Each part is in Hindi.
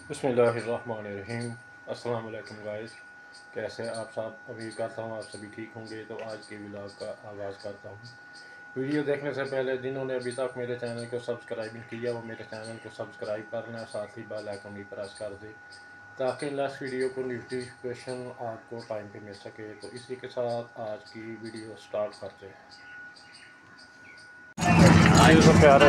बिस्मिल्लाहिर्रहमानिर्रहीम। अस्सलाम वालेकुम गाइस, कैसे हैं आप सब? उम्मीद करता हूँ आप सभी ठीक होंगे। तो आज के व्लॉग का आगाज़ करता हूँ। वीडियो देखने से पहले जिन्होंने अभी तक मेरे चैनल को सब्सक्राइब नहीं किया वो मेरे चैनल को सब्सक्राइब कर लें, साथ ही बेल आइकन भी प्रेस कर दें ताकि लास्ट वीडियो को नोटिफिकेशन आपको टाइम पे मिल सके। तो इसी के साथ आज की वीडियो स्टार्ट करते हैं। तो प्यारे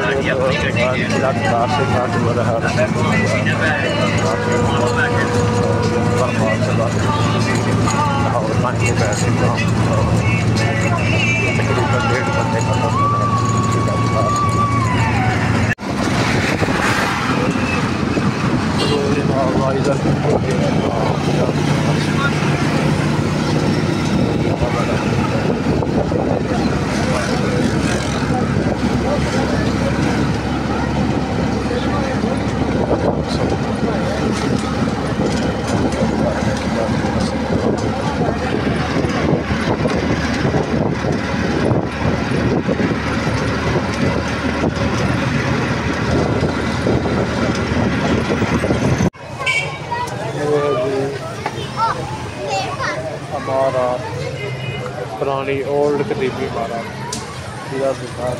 हमारा पुरानी ओल्ड करीबी हमारा किला दिखा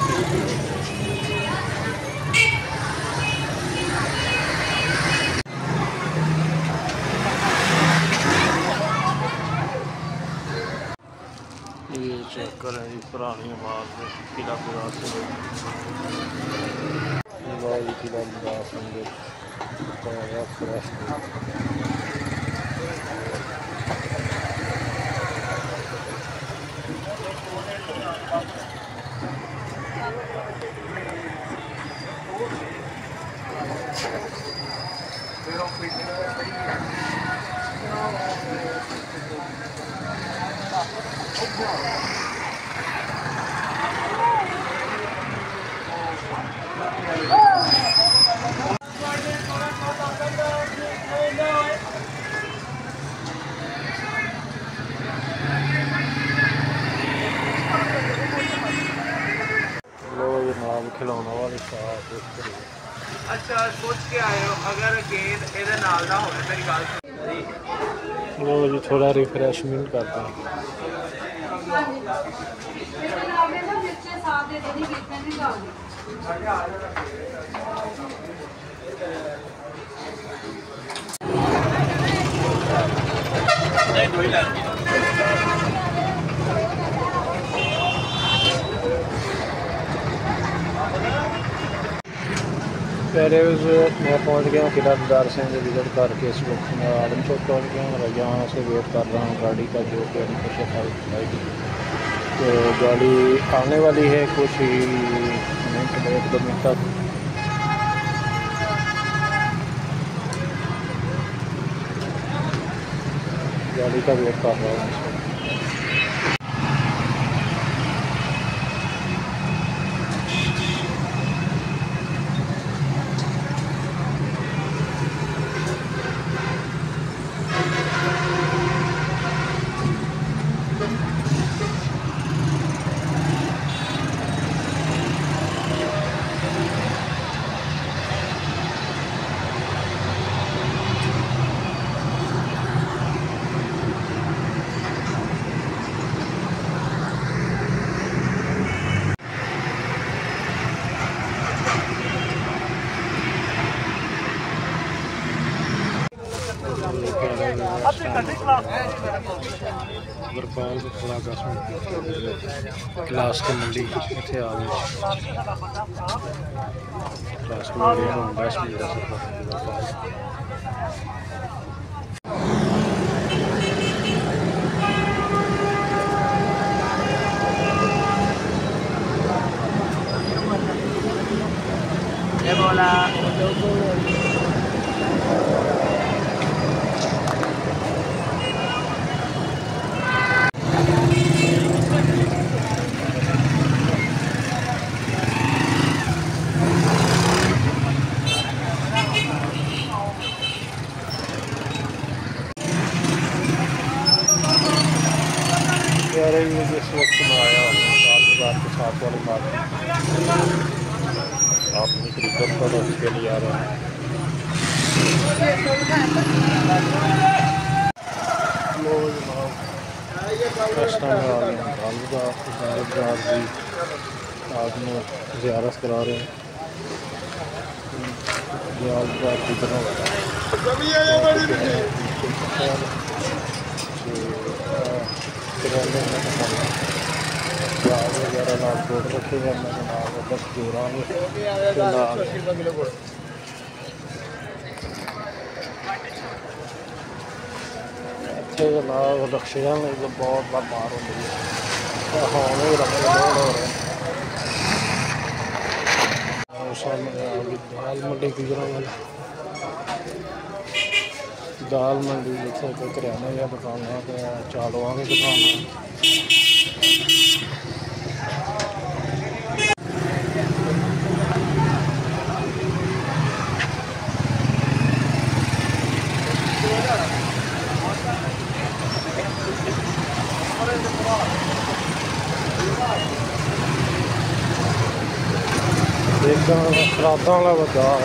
ये चेक करें जी पुरानी इमारत किला खिलौना वाली शॉप। अच्छा सोच के आए हो अगर गेंद इधर नाल ना होवे मेरी गल लो जी थोड़ा रिफ्रेशमेंट करते हैं। पहले मैं पहुंच गया किला दीदार सिंह विजिट करके इस वक्त मैं आलम चौक पहुँच गया और यहाँ से वेट कर रहा हूँ गाड़ी का जो कि आएगी। तो गाड़ी आने वाली है कुछ ही मिनट 1-2 मिनट तक। गाड़ी का वेट कर रहा हूँ। क्लास के मंडी इतने आ गए। क्लास के मंडी 10 मिनट बोला यार ये जिस वक्त में आया बाजार के साथ वाली बात आप निकल कर उसके लिए आ रहे हैं। ज़ियारत करा रहे हैं। वगैरह नाल बोर्ड रखे हुए बस जोरान रक्शे बहुत मार होंगी है रक्शे बहुत हो रहे हैं। सामने दाल मंडी गुजरा वाला दाल मंडी जिथे कोई करियाना या दुकान चालुआ की दुकान खरादा वाला बाजार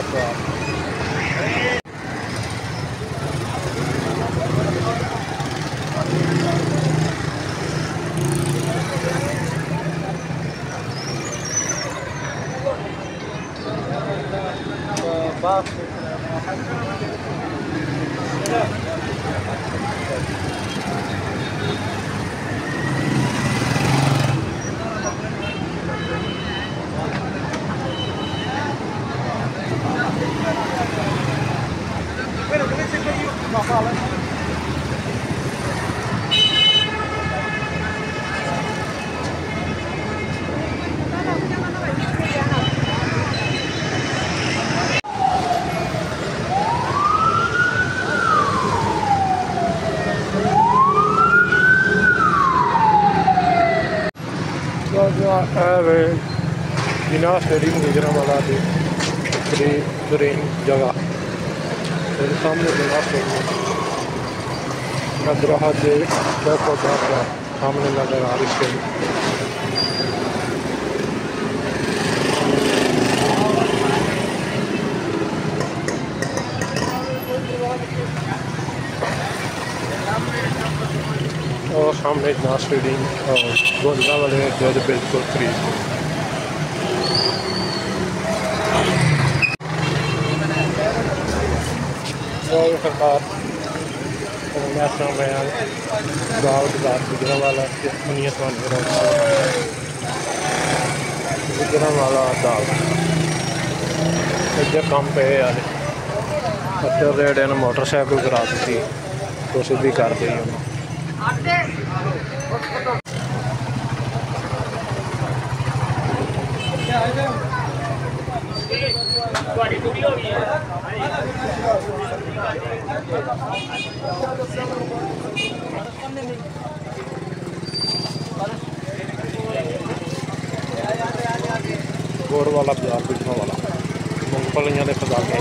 जिना स्टेडियम गुजरा वाला बेहतरीन जगह मेरे सामने जिना स्टेडियम नदरा सामने नजर आ रही स्टेडियम। और सामने जिना स्टेडियम और गोला वाले जज बिल्कुल करीब सरकार गाँव बाजार गुजरा वाला गुजरा वाला दाल इधर काम पे यार अद्धे रेड ने मोटरसाइकिल करा दी तो सीधी कर दी गोड़ वाला बाजार बिजना वाला मूंगफलियां के खजाने